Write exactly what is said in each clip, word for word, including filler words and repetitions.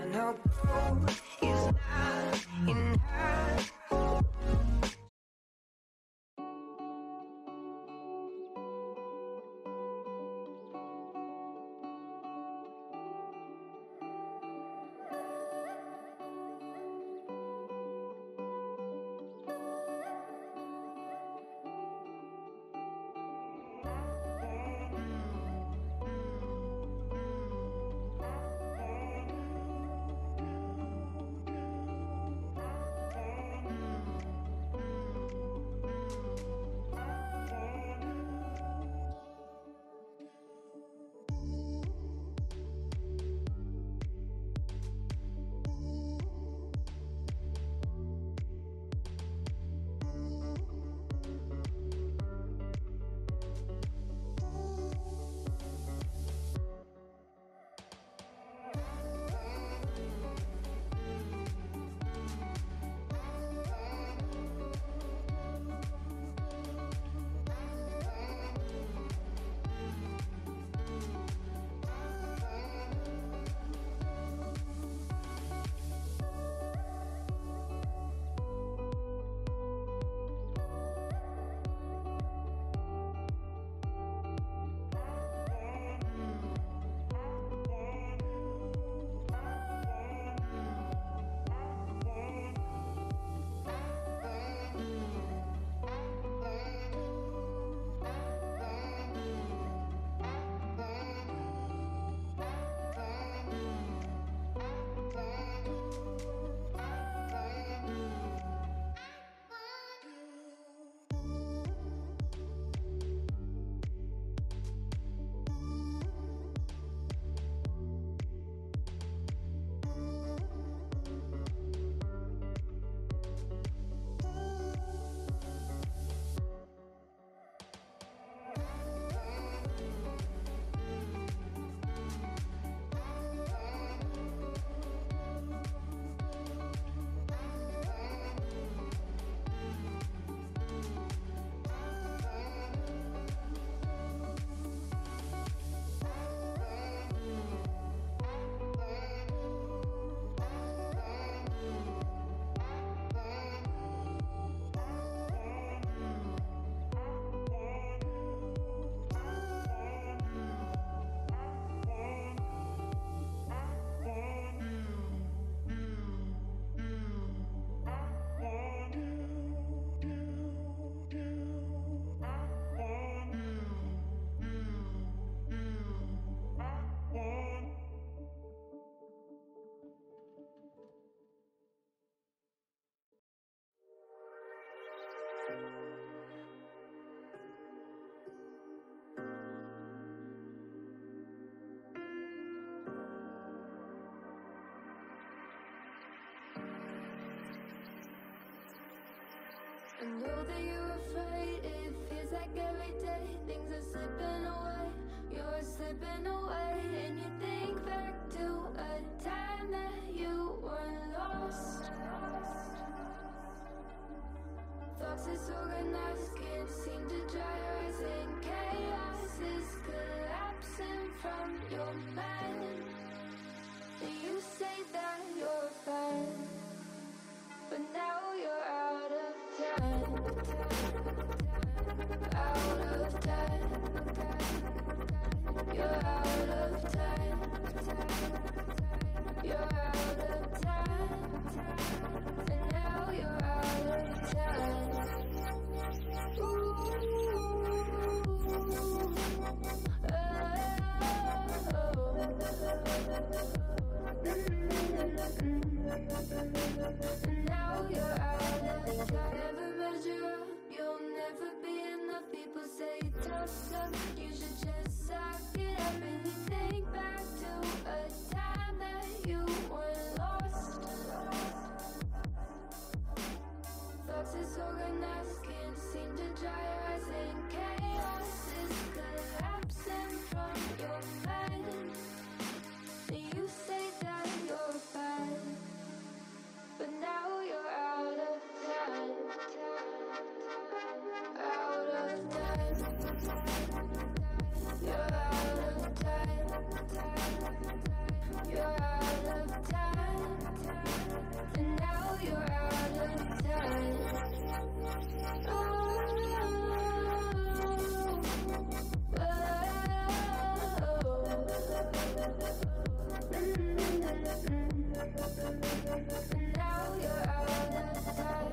no gold is not in her. I know that you're afraid, it feels like every day things are slipping away, you're slipping away. And you think back to a time that you were lost. Thoughts disorganized, can't seem to dry your eyes, and chaos is collapsing from your mind. And you say that you're fine, but now you're out of time, out of time, you're out of time, you're out of time, and now you're out of time. Ooh, oh, oh. And now you're out of time. Never measure up, you'll never be enough. People say tough love, you should just suck it up. And you think back to a time that you were lost. Thoughts disorganized, can't seem to dry your eyes, and chaos is collapsing from your mind. And you say that you're fine, but now you're out of time, out of time. And now you're out of time.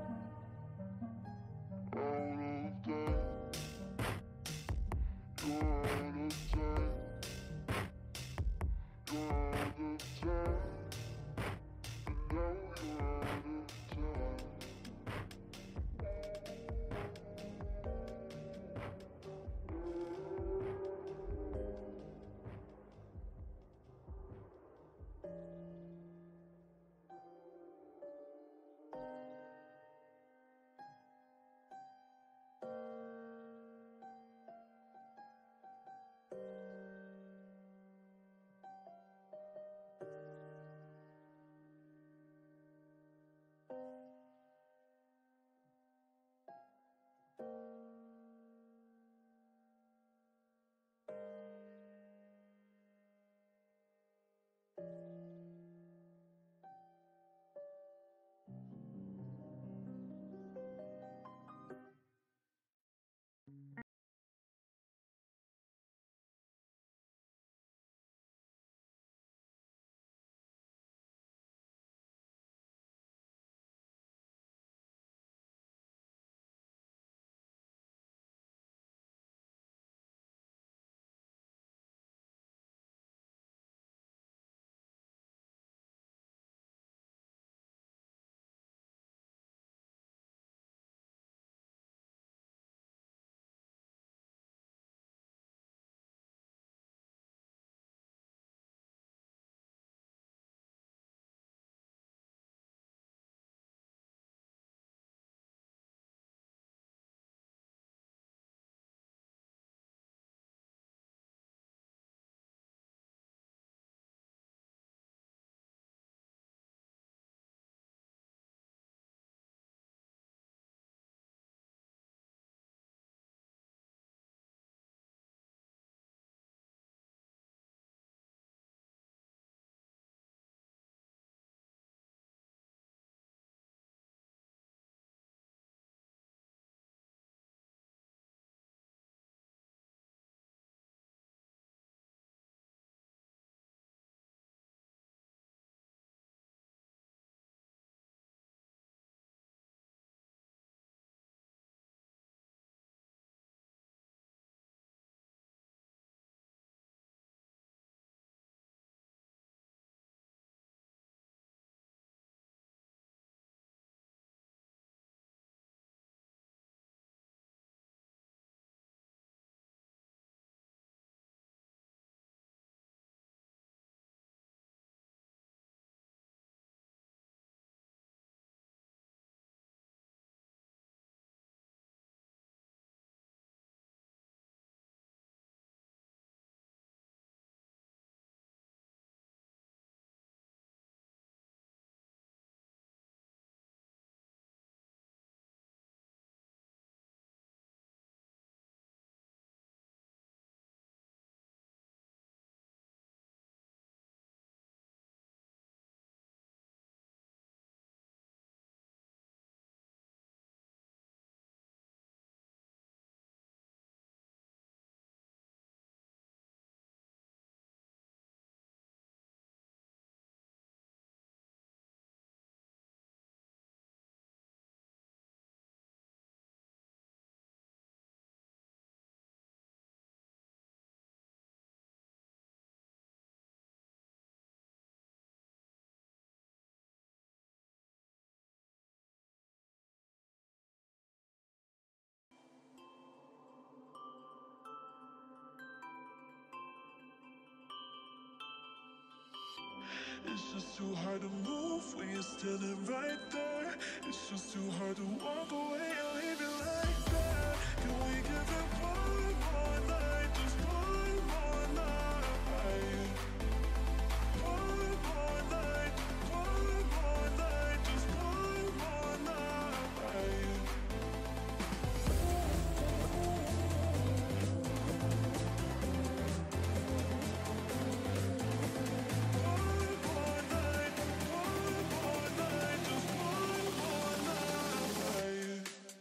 It's just too hard to move when you're standing right there. It's just too hard to walk away and leave it like that. Can we give it one more night? Just one more night. One more night, one more night, just one more night. One more night, one more night, just one more night.